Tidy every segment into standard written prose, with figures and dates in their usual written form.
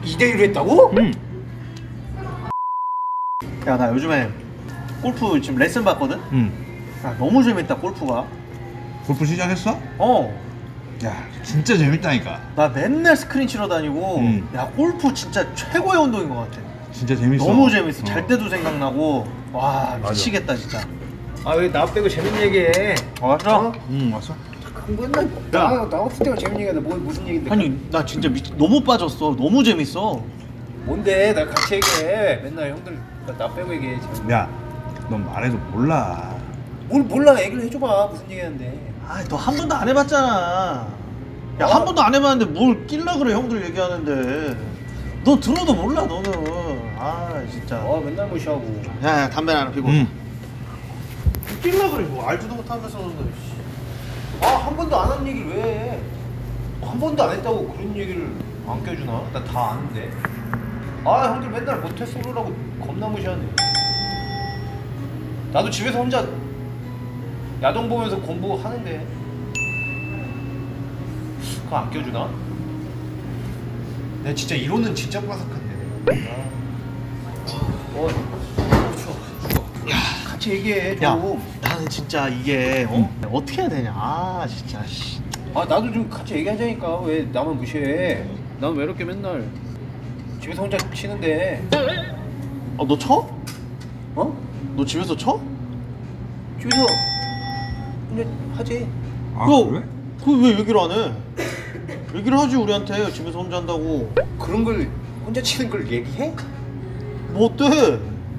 2대1로 했다고? 야, 나 요즘에 골프 지금 레슨 받거든? 야, 너무 재밌다, 골프가. 골프 시작했어? 어. 야, 진짜 재밌다니까. 나 맨날 스크린 치러 다니고 야, 골프 진짜 최고의 운동인 것 같아. 진짜 재밌어. 너무 재밌어. 잘 때도 생각나고. 와, 미치겠다 진짜. 아 왜 나 빼고 재밌는 얘기해? 왔어? 왔어? 맨날 나 없을 때가 재밌는 얘기인데 뭐 무슨 얘긴데? 아니, 나 진짜 너무 빠졌어. 너무 재밌어. 뭔데? 나 같이 얘기해. 맨날 형들 나 빼고 얘기해. 야, 넌 말해도 몰라. 뭘 몰라? 얘기를 해줘봐. 무슨 얘기하는데? 아, 너 한 번도 안 해봤잖아. 야, 한 번도 안 해봤는데 뭘 낄라 그래, 형들 얘기하는데. 너 들어도 몰라, 너는. 아, 진짜. 맨날 무시하고. 야, 담배 하나 피고. 낄라 그래, 뭐 알지도 못하면서. 한 번도 안 한 얘기를 왜 해? 한 번도 안 했다고 그런 얘기를 안 껴주나? 난 다 아는데. 형들 맨날 모태솔로라고 겁나 무시하네. 나도 집에서 혼자 야동 보면서 공부하는데 그거 안 껴주나? 내가 진짜 이론은 진짜 빠삭한데. 야, 같이 얘기해 좀. 야, 나는 진짜 이게 어떻게 해야 되냐. 아, 진짜. 씨. 나도 좀 같이 얘기하자니까. 왜 나만 무시해? 난 왜 이렇게 맨날 집에서 혼자 치는데. 너 쳐? 어? 너 집에서 쳐? 집에서 혼자 하지. 그래? 그거 왜 얘기를 안 해? 얘기를 하지, 우리한테. 집에서 혼자 한다고. 그런 걸 혼자 치는 걸 얘기해? 뭐 어때?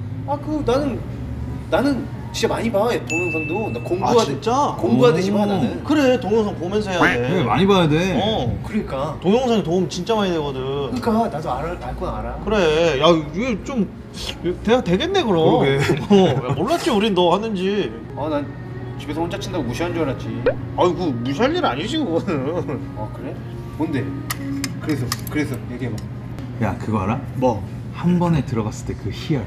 나는 진짜 많이 봐. 동영상도. 나 진짜? 공부하듯이 봐 나는. 그래, 동영상 보면서 해야 돼. 그래, 많이 봐야 돼. 그러니까 동영상이 도움 진짜 많이 되거든. 그러니까 나도 알 건 알아. 그래. 야, 이게 좀 대화 되겠네, 그럼. 그러게. 야, 몰랐지, 우린 너 하는지. 난 집에서 혼자 친다고 무시한 줄 알았지. 아이고, 무시할 일 아니지, 그거는. 그래? 뭔데? 그래서 얘기해봐. 야, 그거 알아? 뭐? 한 번에 들어갔을 때 그 희열.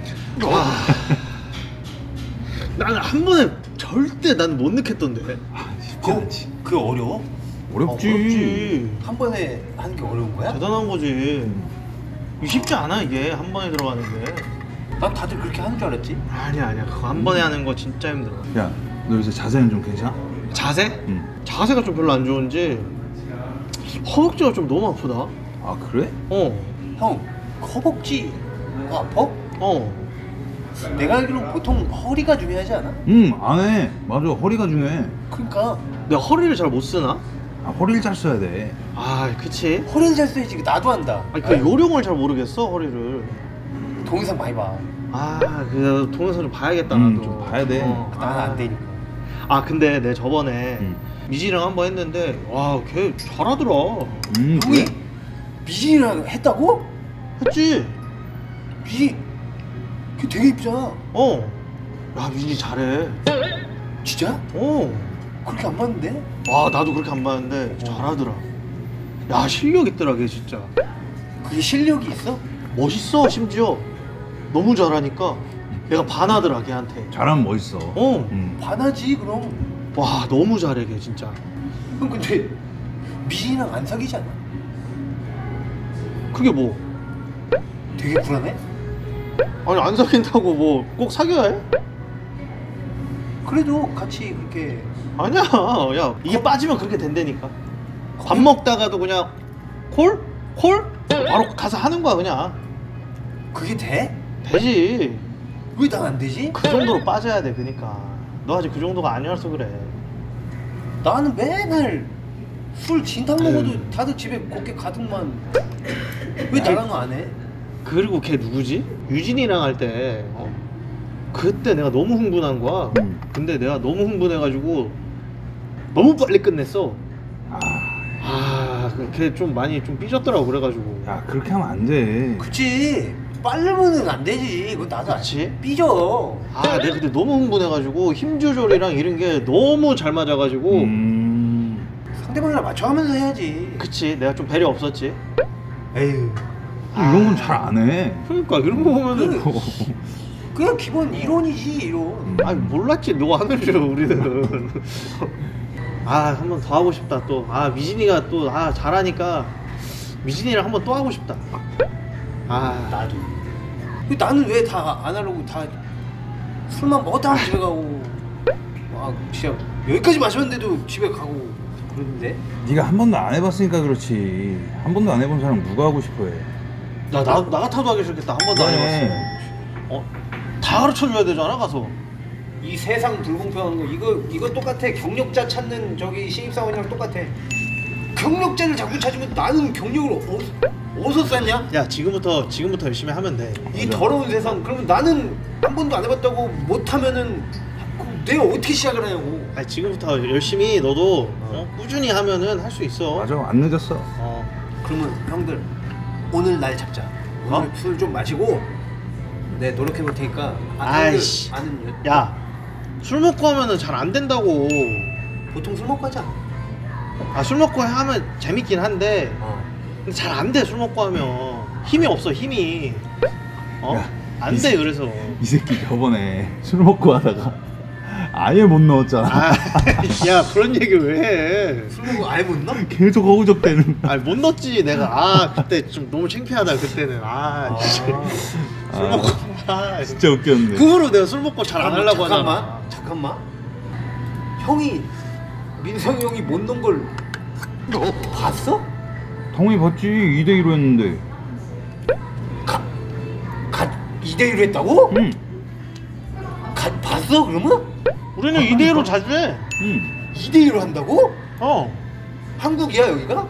나는 한 번에 절대 난 못 느꼈던데. 쉽지 않지. 그거 어려워? 어렵지. 어렵지. 한 번에 하는 게 어려운 거야? 대단한 거지. 이게 쉽지 않아, 이게 한 번에 들어가는 게. 난 다들 그렇게 하는 줄 알았지. 아니야. 그거 한 번에 하는 거 진짜 힘들어. 야, 너 요새 자세는 좀 괜찮아? 자세? 응. 자세가 좀 별로 안 좋은지 허벅지가 좀 너무 아프다. 아, 그래? 형, 허벅지 아파? 내가 알기로 보통 허리가 중요하지 않아? 안 해. 맞아, 허리가 중요해. 그러니까 내가 허리를 잘 못 쓰나? 허리를 잘 써야 돼. 그치. 허리를 잘 써야지. 나도 한다. 그 요령을 잘 모르겠어, 허리를. 동영상 많이 봐. 그 동영상 좀 봐야겠다, 나도. 좀 봐야 돼. 나는 안 되니까. 근데 내 저번에 미지랑 한번 했는데 와, 걔 잘하더라. 형이 미진이랑 했다고? 했지? 미진 걔 되게 이쁘잖아. 야, 미진이 잘해. 진짜? 그렇게 안 봤는데? 나도 그렇게 안 봤는데 잘하더라. 야, 실력 있더라, 걔 진짜. 그게 실력이 있어? 멋있어, 심지어. 너무 잘하니까 내가 반하더라, 걔한테. 잘하면 멋있어. 반하지 그럼. 와, 너무 잘해, 걔 진짜. 형 근데 미진이랑 안 사귀지 않아? 그게 뭐? 되게 불안해? 아니, 안 사귄다고 뭐 꼭 사귀어야 해? 그래도 같이 그렇게. 아니야. 야, 이게 빠지면 그렇게 된다니까. 밥 먹다가도 그냥 콜? 바로 가서 하는 거야, 그냥. 그게 돼? 되지. 왜 난 안 되지? 그 정도로 빠져야 돼, 그니까. 너 아직 그 정도가 아니라서 그래. 나는 맨날 술 진탕 먹어도 다들 집에 곱게 가득만. 왜 나랑은 안 해? 그리고 걔 누구지? 유진이랑 할 때 그때 내가 너무 흥분한 거야. 근데 내가 너무 흥분해가지고 너무 빨리 끝냈어. 걔 좀 많이 좀 삐졌더라고. 그래가지고. 야, 그렇게 하면 안 돼. 그치. 빠르면은 안 되지. 그건 나도 그치? 삐져. 내가 그때 너무 흥분해가지고 힘 조절이랑 이런 게 너무 잘 맞아가지고. 상대방이랑 맞춰가면서 해야지. 그치, 내가 좀 배려 없었지. 에휴. 이런 건 잘 안 해. 그러니까 이런 거 보면은 그냥 기본 이론이지, 이론. 몰랐지, 너 하는 줄 우리는. 한 번 더 하고 싶다 또. 미진이가 또 잘하니까 미진이랑 한 번 또 하고 싶다. 아 나도. 나는 왜 다 안 하려고 다 술만 먹었다 하면 집에 가고 진짜 여기까지 마셨는데도 집에 가고 그러는데. 네가 한 번도 안 해봤으니까 그렇지. 한 번도 안 해본 사람 누가 하고 싶어해? 나 같아도 하기 싫겠다. 한 번도 안 그래. 해봤어. 다 가르쳐줘야 되잖아 가서. 이 세상 불공평한 거 이거 똑같아. 경력자 찾는 저기 신입사원이랑 똑같아. 경력자를 자꾸 찾으면 나는 경력을 어디서 쌓냐? 야 지금부터 열심히 하면 돼. 이 맞아. 더러운 세상. 그러면 나는 한 번도 안 해봤다고 못하면은 내가 어떻게 시작을 하냐고. 아니 지금부터 열심히 너도 꾸준히 하면은 할 수 있어. 맞아, 안 늦었어. 그러면 형들 오늘 날 잡자. 오늘 술 좀 마시고 내 노력해 볼 테니까. 아이씨. 아는 야 술 먹고 하면은 잘 안 된다고. 보통 술 먹고 하자. 술 먹고 하면 재밌긴 한데 근데 잘 안 돼. 술 먹고 하면 힘이 없어. 힘이 야, 안 돼. 그래서 이 새끼 저번에 술 먹고 하다가 아예 못 넣었잖아. 야 그런 얘기 왜 해? 술 먹고 아예 못 넣어? 계속 허우적대는. 아니 못 넣었지 내가. 그때 좀 너무 창피하다 그때는. 술 먹고 진짜 웃겼는데. 그 후로 내가 술 먹고 잘 안 하려고 하잖아. 잠깐만. 형이 민성이 형이 못 넣은 걸 봤어? 당연히 봤지. 2대2로 했는데. 갓 2대1로 했다고? 응. 갓 봤어 그러면? 우리는 2대1로 자주 해. 응. 2대1로 한다고? 한국이야 여기가?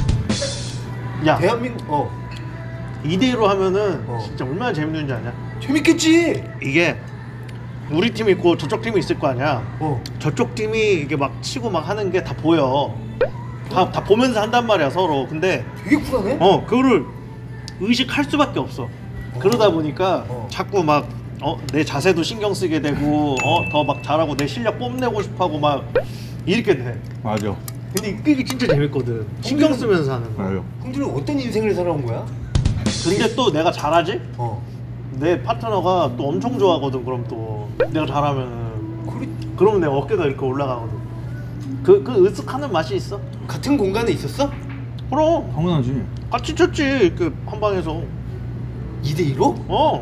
야 대한민국 2대1로 하면은 어. 진짜 얼마나 재밌는지 아냐? 재밌겠지. 이게 우리 팀이 있고 저쪽 팀이 있을 거 아니야. 어. 저쪽 팀이 이게 막 치고 막 하는 게 다 보여. 다 보면서 한단 말이야 서로. 근데 되게 쿨하네. 그거를 의식할 수밖에 없어. 그러다 보니까 자꾸 막 내 자세도 신경 쓰게 되고 더 막 잘하고 내 실력 뽐내고 싶어하고 막 이렇게 돼. 맞아. 근데 이게 진짜 재밌거든. 신경 쓰면서 하는 거. 맞아. 형들은 어떤 인생을 살아온 거야? 근데 또 내가 잘하지? 어. 내 파트너가 또 엄청 좋아하거든. 그럼 또 내가 잘하면은 그리 그러면 내 어깨가 이렇게 올라가거든. 그 으쓱하는 맛이 있어. 같은 공간에 있었어? 그럼 당연하지. 같이 쳤지. 그 한 방에서. 2대2로?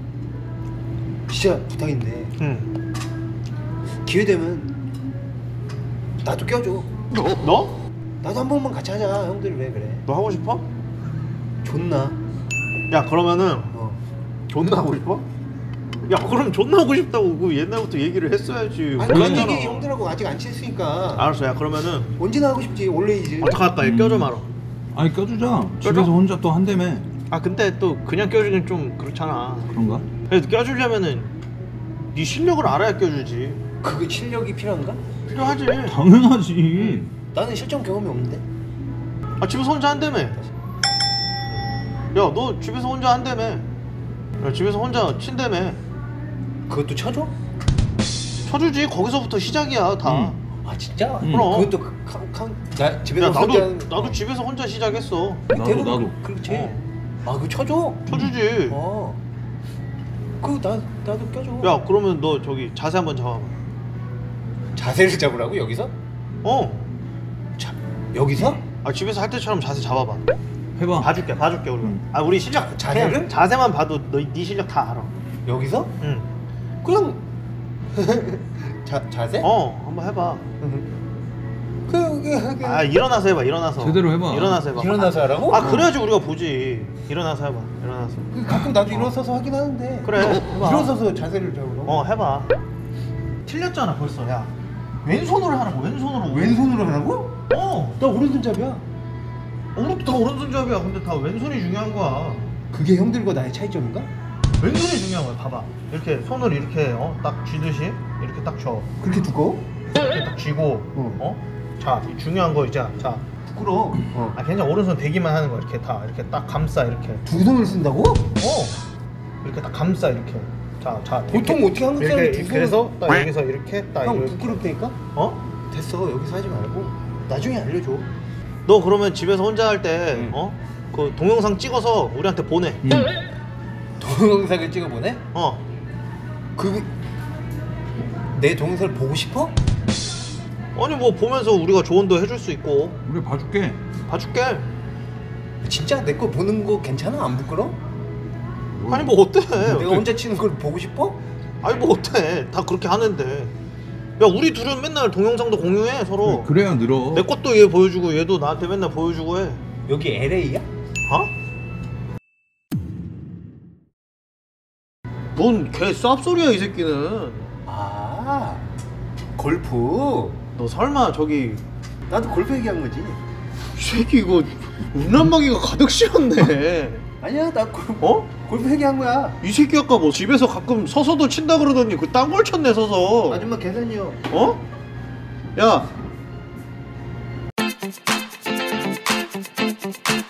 진짜 부탁인데 응. 기회 되면 나도 껴줘. 너? 나도 한 번만 같이 하자. 형들 왜 그래? 너 하고 싶어? 존나. 야 그러면은 존나 하고 싶어? 야 그럼 존나 하고 싶다고 그 옛날부터 얘기를 했어야지. 아니 그런 몰랐잖아. 얘기 형들하고 아직 안 친했으니까. 알았어. 야 그러면은 언제나 하고 싶지. 올레이즈. 어떡할까? 얘 껴줘 말어. 아니 껴주자. 집에서 혼자 또 한다며. 근데 또 그냥 껴주긴 좀 그렇잖아. 그런가? 그래도 껴주려면은 네 실력을 알아야 껴주지. 그게 실력이 필요한가? 필요하지. 당연하지. 나는 실전 경험이 없는데. 집에서 혼자 한다며. 야 너 집에서 혼자 한다며. 야 집에서 혼자 친다며. 그것도 쳐줘? 쳐주지. 거기서부터 시작이야 다. 아 진짜? 그럼. 그것도 나 집에서 야 혼자 하는 거. 나도 집에서 혼자 시작했어. 나도. 그렇지. 그거 쳐줘? 쳐주지. 나도 껴줘. 야 그러면 너 저기 자세 한번 잡아봐. 자세를 잡으라고 여기서? 여기서? 집에서 할 때처럼 자세 잡아봐. 해봐. 봐줄게 우리가. 우리 실력 자세를? 그냥 자세만 봐도 네 실력 다 알아. 여기서? 응. 그냥 자세? 한번 해봐. 일어나서 해봐. 일어나서. 제대로 해봐. 일어나서 해봐. 일어나서 하라고? 그래야지 우리가 보지. 일어나서 해봐. 일어나서. 가끔 나도 일어서서 하긴 하는데. 그래. 해봐. 일어서서 자세를 잡으라고? 해봐. 틀렸잖아 벌써. 야 왼손으로 하라고. 왼손으로. 왼손으로 하라고? 나 오른손잡이야. 다 오른손잡이야. 근데 다 왼손이 중요한 거야. 그게 형들과 나의 차이점인가? 왼손이 중요한 거야. 봐봐. 이렇게 손을 이렇게 딱 쥐듯이 이렇게 딱 줘. 그렇게 두꺼워? 이렇게 딱 쥐고 자, 이 중요한 거 있잖아. 자, 부끄러워. 괜찮아. 오른손 대기만 하는 거야. 이렇게 다 이렇게 딱 감싸 이렇게. 두 손을 쓴다고? 이렇게 딱 감싸 이렇게. 자. 보통 이렇게, 어떻게 한국 사람이 이렇게, 두 그래서 손을- 딱 여기서 이렇게 딱 형 이렇게. 부끄럽다니까? 됐어. 여기서 하지 말고 나중에 알려줘. 너 그러면 집에서 혼자 할 때 그 동영상 찍어서 우리한테 보내. 동영상을 찍어보내? 내 동영상을 보고 싶어? 아니 뭐 보면서 우리가 조언도 해줄 수 있고. 우리 봐줄게. 봐줄게. 진짜 내 거 보는 거 괜찮아? 안 부끄러워? 아니 뭐 어때? 내가 혼자 치는 걸 보고 싶어? 아니 뭐 어때? 다 그렇게 하는데. 야 우리 둘은 맨날 동영상도 공유해 서로. 그래야 늘어. 내 것도 얘 보여주고 얘도 나한테 맨날 보여주고 해. 여기 LA야? 어? 뭔 개 쌉소리야 이 새끼는. 아 골프. 너 설마 저기 나도 골프 얘기한 거지. 이 새끼 이거 음란마귀가 가득 씌었네. 아니야 나 골프, 어? 골프 얘기한 거야. 이 새끼 아까 뭐 집에서 가끔 서서도 친다 그러더니 그 딴 걸 쳤네 서서. 아줌마 계산이요. 어? 야